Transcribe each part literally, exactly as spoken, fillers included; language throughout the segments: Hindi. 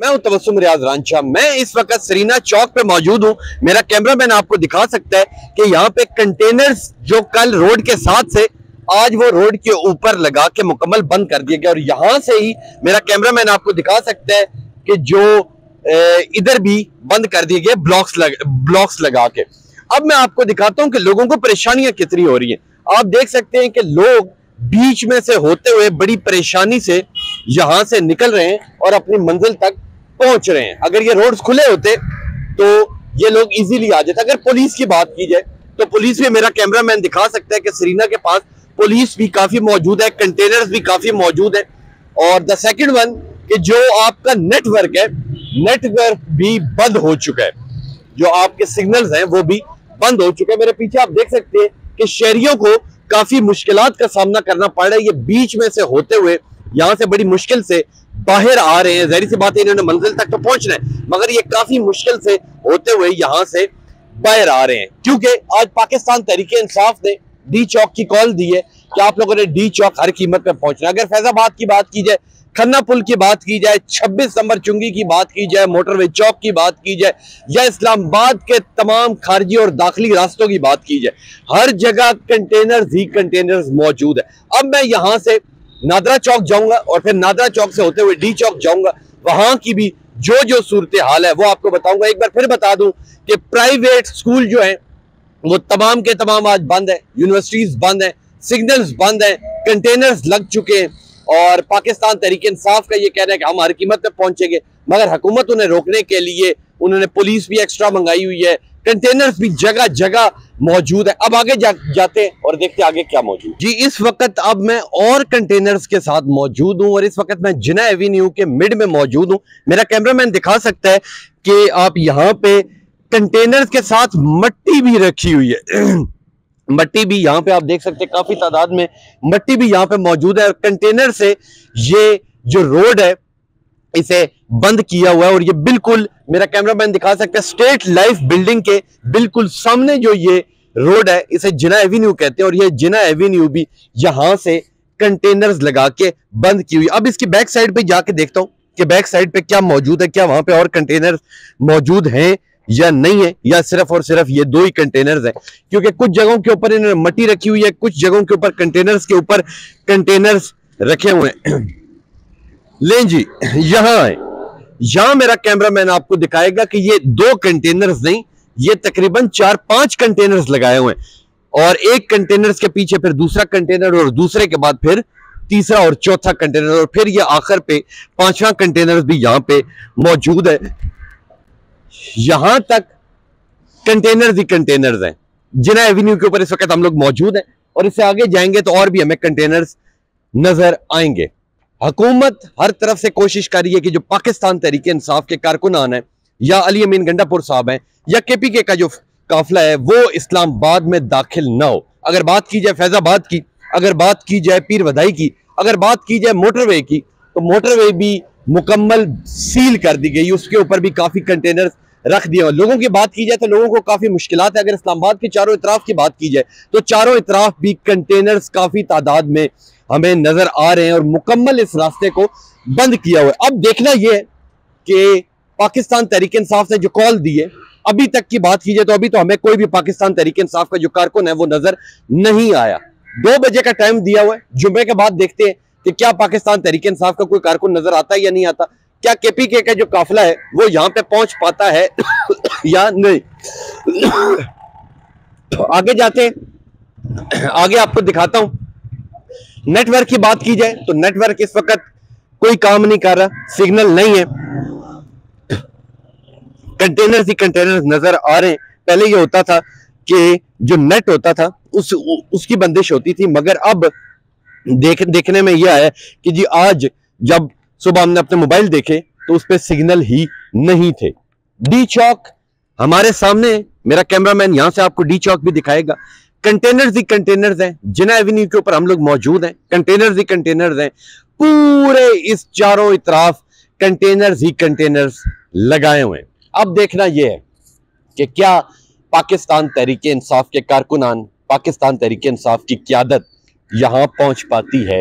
मैं हूं तबस्सुम रियाज रांचा। मैं इस वक्त सरीना चौक पे मौजूद हूं। मेरा कैमरामैन आपको दिखा सकता है कि यहाँ पे कंटेनर्स जो कल रोड के साथ से आज वो रोड के ऊपर लगा के मुकम्मल बंद कर दिया गया, और यहां से ही मेरा कैमरामैन आपको दिखा सकता है कि जो इधर भी बंद कर दिए गए ब्लॉक्स लग, ब्लॉक्स लगा के। अब मैं आपको दिखाता हूं कि लोगों को परेशानियां कितनी हो रही हैं। आप देख सकते हैं कि लोग बीच में से होते हुए बड़ी परेशानी से यहां से निकल रहे हैं और अपनी मंजिल तक पहुंच रहे हैं। अगर ये रोड्स खुले होते तो ये लोग इजीली आ जाते। अगर पुलिस की बात की जाए तो पुलिस भी, मेरा कैमरामैन दिखा सकता है कि सरीना के पास पुलिस भी काफी मौजूद है, कंटेनर्स भी काफी मौजूद है। और द सेकंड वन कि जो आपका नेटवर्क है, नेटवर्क भी बंद हो चुका है। जो आपके सिग्नल्स हैं वो भी बंद हो चुके हैं। मेरे पीछे आप देख सकते हैं कि शहरियों को काफी मुश्किलात का सामना करना पड़ रहा है। ये बीच में से होते हुए यहां से बड़ी मुश्किल से बाहर आ रहे हैं। जाहिर सी बात है इन्होंने मंजिल तक तो पहुंचना है, मगर ये काफी मुश्किल से होते हुए यहां से बाहर आ रहे हैं, क्योंकि आज पाकिस्तान तहरीके इंसाफ ने डी चौक की कॉल दी है कि आप लोगों ने डी चौक हर कीमत पे पहुंचना। अगर फैजाबाद की बात की जाए, खन्ना पुल की बात की जाए, छब्बीस नंबर चुंगी की बात की जाए, मोटरवे चौक की बात की जाए, या इस्लामाबाद के तमाम खारजी और दाखिली रास्तों की बात की जाए, हर जगह कंटेनर्स ही कंटेनर्स मौजूद है। अब मैं यहां से नादरा चौक जाऊंगा और फिर नादरा चौक से होते हुए डी चौक जाऊंगा। वहां की भी जो जो सूरत हाल है वो आपको बताऊंगा। एक बार फिर बता दूं कि प्राइवेट स्कूल जो है वो तमाम के तमाम आज बंद है, यूनिवर्सिटीज बंद है, सिग्नल्स बंद है, कंटेनर्स लग चुके हैं। और पाकिस्तान तहरीक इंसाफ का ये कहना है कि हम हर कीमत पे पहुंचेंगे, मगर हुकूमत उन्हें रोकने के लिए उन्होंने पुलिस भी एक्स्ट्रा मंगाई हुई है, कंटेनर्स भी जगह जगह मौजूद है। अब आगे जा, जाते हैं और देखते हैं आगे क्या मौजूद। जी, इस वक्त अब मैं और कंटेनर्स के साथ मौजूद हूं और इस वक्त मैं जिना एवेन्यू के मिड में मौजूद हूं। मेरा कैमरामैन दिखा सकता है कि आप यहाँ पे कंटेनर्स के साथ मट्टी भी रखी हुई है। मट्टी भी यहाँ पे आप देख सकते हैं, काफी तादाद में मट्टी भी यहाँ पे मौजूद है। और कंटेनर से ये जो रोड है इसे बंद किया हुआ है, और ये बिल्कुल मेरा कैमरामैन दिखा सकता है स्टेट लाइफ बिल्डिंग के बिल्कुल सामने जो ये रोड है इसे जिना एवेन्यू कहते हैं। और ये जिना एवेन्यू भी यहां से कंटेनर्स लगा के बंद की हुई। अब इसकी बैक साइड पे जाके देखता हूं कि बैक साइड पे क्या मौजूद है, क्या वहां पे और कंटेनर मौजूद हैं या नहीं है, या सिर्फ और सिर्फ ये दो ही कंटेनर्स हैं। क्योंकि कुछ जगहों के ऊपर इन्होंने मट्टी रखी हुई है, कुछ जगहों के ऊपर कंटेनर्स के ऊपर कंटेनर्स रखे हुए हैं। लें जी, यहां है, यहां मेरा कैमरामैन आपको दिखाएगा कि ये दो कंटेनर्स नहीं, ये तकरीबन चार पांच कंटेनर्स लगाए हुए हैं, और एक कंटेनर्स के पीछे फिर दूसरा कंटेनर, और दूसरे के बाद फिर तीसरा और चौथा कंटेनर, और फिर ये आखिर पे पांचवा कंटेनर भी यहां पे मौजूद है। यहां तक कंटेनर्स ही कंटेनर्स हैं। जिना एवेन्यू के ऊपर इस वक्त हम लोग मौजूद हैं, और इससे आगे जाएंगे तो और भी हमें कंटेनर्स नजर आएंगे। हुकूमत हर तरफ से कोशिश कर रही है कि जो पाकिस्तान तहरीक इंसाफ के कारकुनान हैं, या अली अमीन गंडापुर साहब हैं, या केपीके का जो काफिला है, वो इस्लामाबाद में दाखिल ना हो। अगर बात की जाए फैजाबाद की, अगर बात की जाए पीर वधाई की, अगर बात की जाए मोटरवे की, तो मोटरवे भी मुकम्मल सील कर दी गई, उसके ऊपर भी काफी कंटेनर रख दिए। लोगों की बात की जाए तो लोगों को काफी मुश्किलात है। अगर इस्लामाबाद के चारों इतराफ की बात की जाए तो चारों इतराफ भी कंटेनर्स काफी तादाद में हमें नजर आ रहे हैं, और मुकम्मल इस रास्ते को बंद किया हुआ है। अब देखना यह है कि पाकिस्तान तहरीक इंसाफ ने जो कॉल दी है, अभी तक की बात की जाए तो अभी तो हमें कोई भी पाकिस्तान तहरीक इंसाफ का जो कारकुन है वो नजर नहीं आया। दो बजे का टाइम दिया हुआ है, जुम्मे के बाद देखते हैं कि क्या पाकिस्तान तहरीक इंसाफ का कोई कारकुन नजर आता है या नहीं आता, क्या केपीके का जो काफिला है वो यहां पे पहुंच पाता है या नहीं। आगे जाते हैं, आगे आपको दिखाता हूं। नेटवर्क की बात की जाए तो नेटवर्क इस वक्त कोई काम नहीं कर रहा, सिग्नल नहीं है, कंटेनर्स ही कंटेनर्स नजर आ रहे हैं। पहले ये होता था कि जो नेट होता था उस उसकी बंदिश होती थी, मगर अब देख देखने में यह आया कि जी आज जब सुबह हमने अपने मोबाइल देखे तो उस पर सिग्नल ही नहीं थे। डी चौक हमारे सामने, मेरा कैमरामैन यहां से आपको डी चौक भी दिखाएगा। कंटेनर्स ही कंटेनर्स हैं, जिना एवेन्यू के ऊपर हम लोग मौजूद हैं, कंटेनर्स ही कंटेनर्स हैं, पूरे इस चारों इतराफ कंटेनर्स ही कंटेनर्स लगाए हुए हैं। अब देखना यह है कि क्या पाकिस्तान तहरीक इंसाफ के कारकुनान, पाकिस्तान तहरीक इंसाफ की क़यादत यहां पहुंच पाती है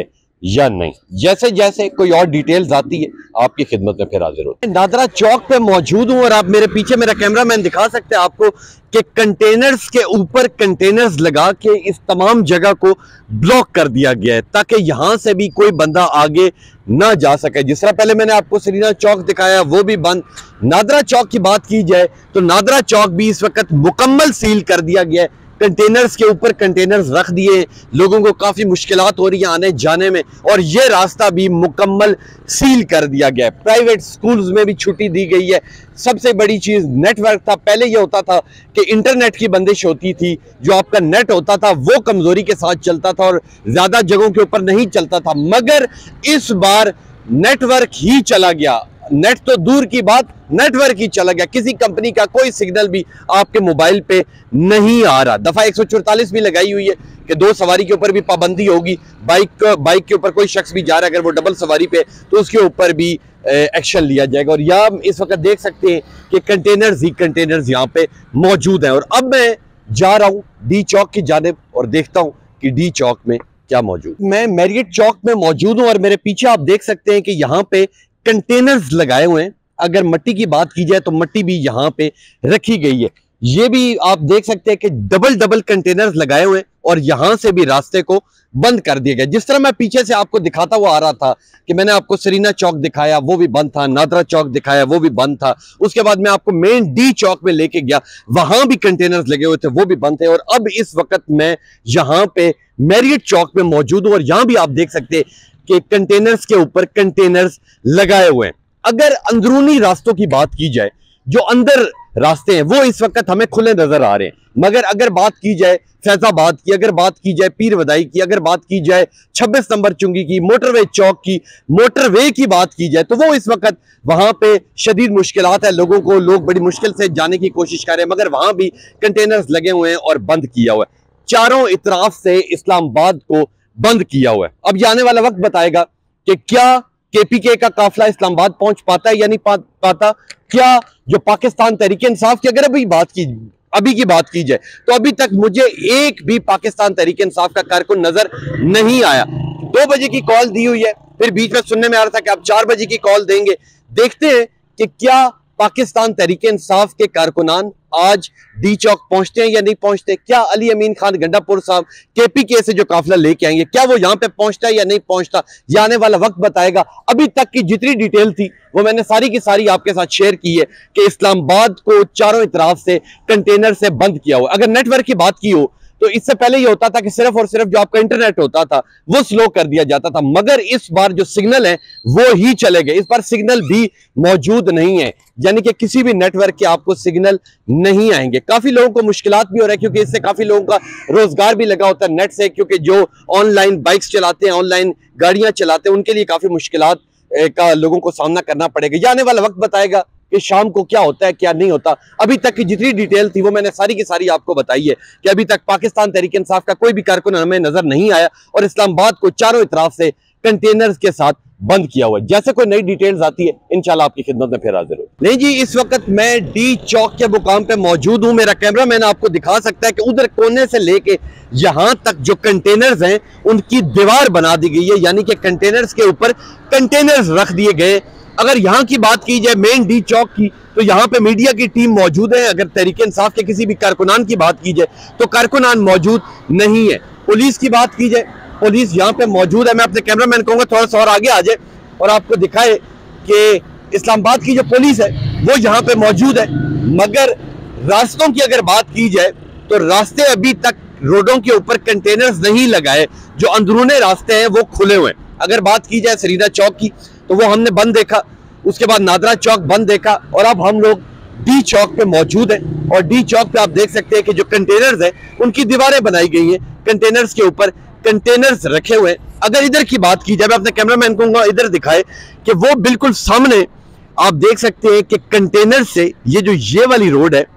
या नहीं। जैसे जैसे कोई और डिटेल्स आती है आपकी खिदमत में फिर हाजिर होते हैं। नादरा चौक पे मौजूद हूं और आप मेरे पीछे मेरा कैमरामैन दिखा सकते हैं आपको कि कंटेनर्स के ऊपर कंटेनर्स लगा के इस तमाम जगह को ब्लॉक कर दिया गया है ताकि यहां से भी कोई बंदा आगे ना जा सके। जिस तरह पहले मैंने आपको सरीना चौक दिखाया वो भी बंद। नादरा चौक की बात की जाए तो नादरा चौक भी इस वक्त मुकम्मल सील कर दिया गया है। कंटेनर्स के ऊपर कंटेनर्स रख दिए, लोगों को काफी मुश्किलात हो रही है आने जाने में, और ये रास्ता भी मुकम्मल सील कर दिया गया है। प्राइवेट स्कूल्स में भी छुट्टी दी गई है। सबसे बड़ी चीज नेटवर्क था। पहले ये होता था कि इंटरनेट की बंदिश होती थी, जो आपका नेट होता था वो कमजोरी के साथ चलता था और ज्यादा जगहों के ऊपर नहीं चलता था, मगर इस बार नेटवर्क ही चला गया। नेट तो दूर की बात, नेटवर्क ही चला गया। किसी कंपनी का कोई सिग्नल भी आपके मोबाइल पे नहीं आ रहा। दफा एक सौ चौतालीस भी लगाई हुई है कि दो सवारी के ऊपर भी पाबंदी होगी। बाइक बाइक के ऊपर कोई शख्स भी जा रहा है अगर वो डबल सवारी पे, तो उसके ऊपर भी एक्शन लिया जाएगा। और यहाँ इस वक्त देख सकते हैं कि कंटेनर्स ही कंटेनर्स यहाँ पे मौजूद हैं। और अब मैं जा रहा हूँ डी चौक की जानिब और देखता हूँ कि डी चौक में क्या मौजूद। मैं मैरियट चौक में मौजूद हूँ और मेरे पीछे आप देख सकते हैं कि यहाँ पे कंटेनर्स लगाए हुए हैं। अगर मट्टी की बात की जाए तो मट्टी भी यहाँ पे रखी गई है। ये भी आप देख सकते हैं कि डबल डबल कंटेनर्स लगाए हुए हैं और यहां से भी रास्ते को बंद कर दिया गया। जिस तरह मैं पीछे से आपको दिखाता हुआ आ रहा था कि मैंने आपको सरीना चौक दिखाया वो भी बंद था, नादरा चौक दिखाया वो भी बंद था, उसके बाद मैं आपको मेन डी चौक में लेके गया, वहां भी कंटेनर्स लगे हुए थे वो भी बंद थे। और अब इस वक्त मैं यहाँ पे मैरियट चौक में मौजूद हूं और यहां भी आप देख सकते हैं कि कंटेनर्स के ऊपर कंटेनर्स लगाए हुए हैं। अगर अंदरूनी रास्तों की बात की जाए, जो अंदर रास्ते हैं वो इस वक्त हमें खुले नजर आ रहे हैं, मगर अगर बात की जाए फैजाबाद की, अगर बात की जाए पीर वदाई की, अगर बात की जाए छब्बीस नंबर चुंगी की, मोटरवे चौक की, मोटरवे की बात की जाए तो वो इस वक्त वहां पे शदीद मुश्किलात है लोगों को, लोग बड़ी मुश्किल से जाने की कोशिश कर रहे हैं, मगर वहां भी कंटेनर्स लगे हुए हैं और बंद किया हुआ है। चारों इतराफ से इस्लामाबाद को बंद किया हुआ है। अब ये आने वाला वक्त बताएगा कि क्या केपीके का काफिला इस्लामाबाद पहुंच पाता है या नहीं पा, पाता। क्या जो पाकिस्तान तहरीक इंसाफ की अगर अभी बात की अभी की बात की जाए तो अभी तक मुझे एक भी पाकिस्तान तहरीक इंसाफ का कारकुन नजर नहीं आया। दो बजे की कॉल दी हुई है, फिर बीच में सुनने में आ रहा था कि आप चार बजे की कॉल देंगे। देखते हैं कि क्या पाकिस्तान तहरीक इंसाफ के कारकुनान आज डी चौक पहुंचते हैं या नहीं पहुंचते। क्या अली अमीन खान गंडापुर साहब केपीके से जो काफिला लेके आएंगे क्या वो यहां पे पहुंचता है या नहीं पहुंचता, ये आने वाला वक्त बताएगा। अभी तक की जितनी डिटेल थी वो मैंने सारी की सारी आपके साथ शेयर की है कि इस्लामाबाद को चारों तरफ से कंटेनर से बंद किया हुआ। अगर नेटवर्क की बात की हो तो इससे पहले ये होता था कि सिर्फ और सिर्फ जो आपका इंटरनेट होता था वो स्लो कर दिया जाता था, मगर इस बार जो सिग्नल है वो ही चले गए। इस बार सिग्नल भी मौजूद नहीं है, यानी कि किसी भी नेटवर्क के आपको सिग्नल नहीं आएंगे। काफी लोगों को मुश्किलात भी हो रहा है क्योंकि इससे काफी लोगों का रोजगार भी लगा होता है नेट से, क्योंकि जो ऑनलाइन बाइक्स चलाते हैं, ऑनलाइन गाड़ियां चलाते हैं, उनके लिए काफी मुश्किलात का लोगों को सामना करना पड़ेगा। ये आने वाला वक्त बताएगा कि शाम को क्या होता है क्या नहीं होता। अभी तक की जितनी डिटेल थी वो मैंने सारी की सारी आपको बताई है कि अभी तक पाकिस्तान तहरीक इंसाफ का कोई भी कारकुन हमें नजर नहीं आया और इस्लामाबाद को चारों तरफ से कंटेनर्स के साथ बंद किया हुआ है। जैसे कोई नई डिटेल्स आती है इंशाल्लाह आपकी खिदमत में फिर हाजिर हो। नहीं जी, इस वक्त मैं डी चौक के मुकाम पे मौजूद हूं। मेरा कैमरा मैन आपको दिखा सकता है कि उधर कोने से लेके यहां तक जो कंटेनर्स हैं उनकी दीवार बना दी गई है, यानी कि कंटेनर्स के ऊपर कंटेनर्स रख दिए गए। अगर यहाँ की बात की जाए मेन डी चौक की तो यहाँ पे मीडिया की टीम मौजूद है। अगर तहरीक इंसाफ के किसी भी कारकुनान की बात की जाए तो कारकुनान मौजूद नहीं है। पुलिस की बात की जाए, पुलिस यहाँ पे मौजूद है। मैं अपने कैमरामैन कहूंगा थोड़ा सा और आगे आ जाए और आपको दिखाए कि इस्लामाबाद की जो पुलिस है वो यहाँ पे मौजूद है। मगर रास्तों की अगर बात की जाए तो रास्ते अभी तक रोडों के ऊपर कंटेनर्स नहीं लगाए, जो अंदरूने रास्ते हैं वो खुले हुए हैं। अगर बात की जाए सरीना चौक की तो वो हमने बंद देखा, उसके बाद नादरा चौक बंद देखा और अब हम लोग डी चौक पे मौजूद हैं। और डी चौक पे आप देख सकते हैं कि जो कंटेनर्स हैं उनकी दीवारें बनाई गई हैं, कंटेनर्स के ऊपर कंटेनर्स रखे हुए हैं। अगर इधर की बात की जाए, मैं अपने कैमरामैन को इधर दिखाए कि वो बिल्कुल सामने आप देख सकते हैं कि कंटेनर से ये जो ये वाली रोड है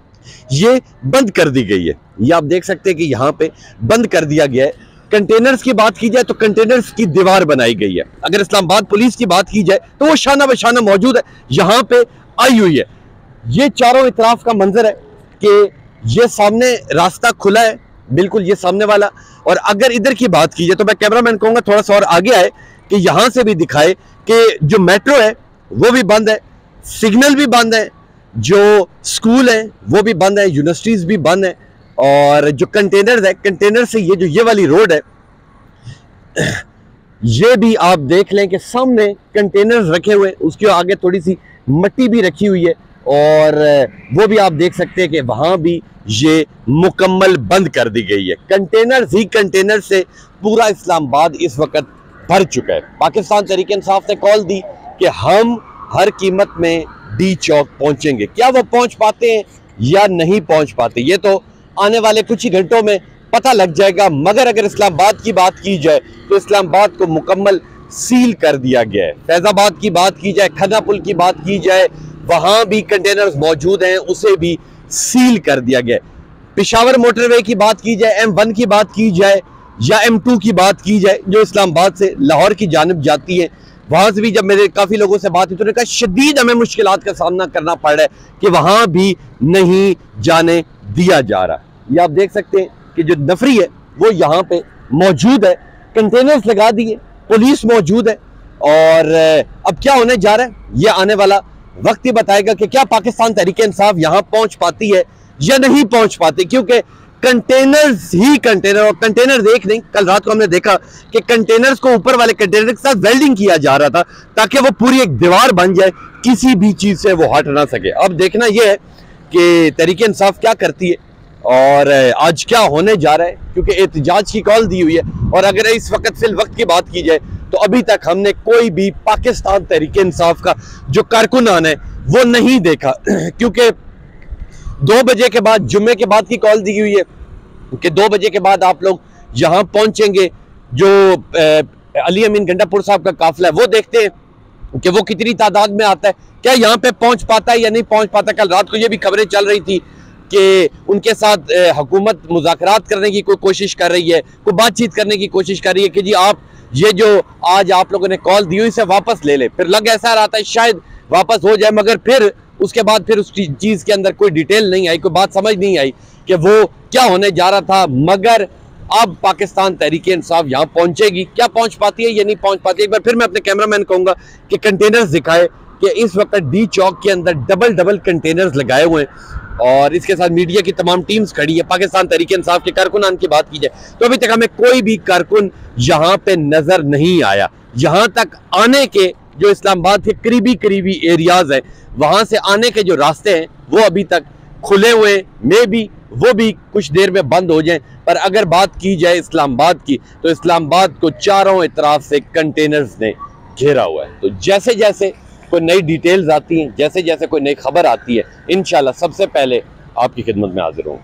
ये बंद कर दी गई है। ये आप देख सकते हैं कि यहाँ पे बंद कर दिया गया है। कंटेनर्स की बात की जाए तो कंटेनर्स की दीवार बनाई गई है। अगर इस्लामाबाद पुलिस की बात की जाए तो वो शाना बशाना मौजूद है, यहाँ पे आई हुई है। ये चारों इतराफ का मंजर है कि ये सामने रास्ता खुला है बिल्कुल ये सामने वाला। और अगर इधर की बात की जाए तो मैं कैमरामैन कहूंगा थोड़ा सा और आगे आए कि यहां से भी दिखाए कि जो मेट्रो है वो भी बंद है, सिग्नल भी बंद है, जो स्कूल है वो भी बंद है, यूनिवर्सिटीज भी बंद है, और जो कंटेनर है, कंटेनर से ये जो ये वाली रोड है ये भी आप देख लें कि सामने कंटेनर्स रखे हुए, उसके आगे थोड़ी सी मट्टी भी रखी हुई है, और वो भी आप देख सकते हैं कि वहां भी ये मुकम्मल बंद कर दी गई है। कंटेनर्स ही कंटेनर से पूरा इस्लामाबाद इस वक्त भर चुका है। पाकिस्तान तहरीक इंसाफ ने कॉल दी कि हम हर कीमत में डी चौक पहुंचेंगे। क्या वो पहुंच पाते हैं या नहीं पहुंच पाते, ये तो आने वाले कुछ ही घंटों में पता लग जाएगा। मगर अगर इस्लामाबाद की बात की जाए तो इस्लामाबाद को मुकम्मल सील कर दिया गया है। फैजाबाद की बात की जाए, खन्ना पुल की बात की जाए, वहां भी कंटेनर्स मौजूद हैं, उसे भी सील कर दिया गया है। पेशावर मोटरवे की बात की जाए, एम वन की बात की जाए या एम टू की बात की जाए जो इस्लामाबाद से लाहौर की जानिब जाती है, वहां से भी जब मेरे काफी लोगों से बात हुई तो उन्होंने कहा शदीद हमें मुश्किलात का सामना करना पड़ रहा है कि वहां भी नहीं जाने दिया जा रहा। ये आप देख सकते हैं कि जो नफरी है वो यहाँ पे मौजूद है, कंटेनर्स लगा दिए, पुलिस मौजूद है। और अब क्या होने जा रहा है ये आने वाला वक्त ही बताएगा कि क्या पाकिस्तान तहरीक इंसाफ यहाँ पहुंच पाती है या नहीं पहुंच पाती, क्योंकि कंटेनर्स ही कंटेनर, और कंटेनर एक नहीं, कल रात को हमने देखा कि कंटेनर्स को ऊपर वाले कंटेनर के साथ वेल्डिंग किया जा रहा था ताकि वो पूरी एक दीवार बन जाए, किसी भी चीज से वो हट ना सके। अब देखना यह है कि तहरीक इंसाफ क्या करती है और आज क्या होने जा रहा है, क्योंकि एहतजाज की कॉल दी हुई है। और अगर इस वक्त फिल वक्त की बात की जाए तो अभी तक हमने कोई भी पाकिस्तान तहरीक इंसाफ का जो कारकुनान है वो नहीं देखा, क्योंकि दो बजे के बाद, जुम्मे के बाद की कॉल दी हुई है कि दो बजे के बाद आप लोग यहाँ पहुंचेंगे। जो अली अमीन गंडापुर साहब का काफिला है वो देखते हैं कि वो कितनी तादाद में आता है, क्या यहाँ पे पहुंच पाता है या नहीं पहुंच पाता। कल रात को ये भी खबरें चल रही थी कि उनके साथ हुकूमत मुज़ाकरात करने की कोई कोशिश कर रही है, कोई बातचीत करने की कोशिश कर रही है कि जी आप ये जो आज आप लोगों ने कॉल दी हुई इसे वापस ले ले। फिर लग ऐसा रहा था शायद वापस हो जाए, मगर फिर उसके बाद फिर उस चीज़ के अंदर कोई डिटेल नहीं आई, कोई बात समझ नहीं आई कि वो क्या होने जा रहा था। मगर अब पाकिस्तान तहरीक इंसाफ यहाँ पहुंचेगी, क्या पहुंच पाती है या नहीं पहुंच पाती है। एक बार फिर मैं अपने कैमरामैन कहूँगा कि कंटेनर्स दिखाए कि इस वक्त डी चौक के अंदर डबल डबल कंटेनर्स लगाए हुए हैं, और इसके साथ मीडिया की तमाम टीम्स खड़ी है। पाकिस्तान तहरीक इंसाफ के कारकुनान की बात की जाए तो अभी तक हमें कोई भी कारकुन यहाँ पे नजर नहीं आया। यहाँ तक आने के जो इस्लामाबाद के करीबी करीबी एरियाज हैं, वहां से आने के जो रास्ते हैं वो अभी तक खुले हुए, मे भी वो भी कुछ देर में बंद हो जाएं। पर अगर बात की जाए इस्लामाबाद की तो इस्लामाबाद को चारों तरफ से कंटेनर्स ने घेरा हुआ है। तो जैसे जैसे कोई नई डिटेल्स आती हैं, जैसे जैसे कोई नई खबर आती है, इंशाल्लाह सबसे पहले आपकी खिदमत में हाजिर हूँ।